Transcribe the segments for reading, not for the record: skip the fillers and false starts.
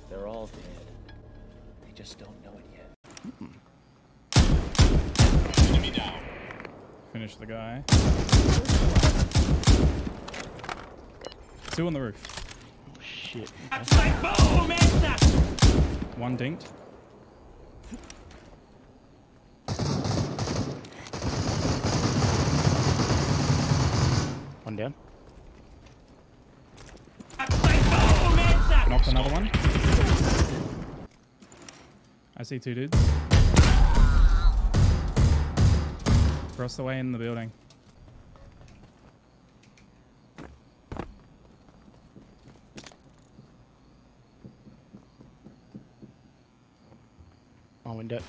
They're all dead. They just don't know it yet. Enemy down. Finish the guy. 2 on the roof. Oh, shit. One dinked. One down. Knocked another one. I see 2 dudes. Across the way in the building. On window.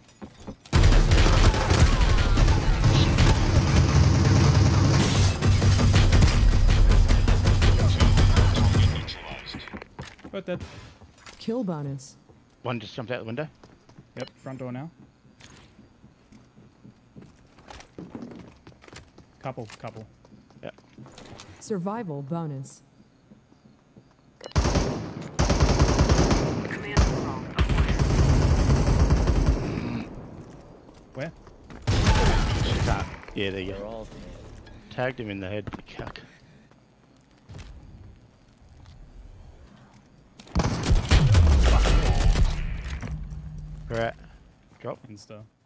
Both dead. Kill bonus. One just jumped out the window. Yep, front door now. Couple. Yep. Survival bonus. Where? Yeah, there you They're go. all dead. Tagged him in the head, the cuck. Right. Drop. Insta.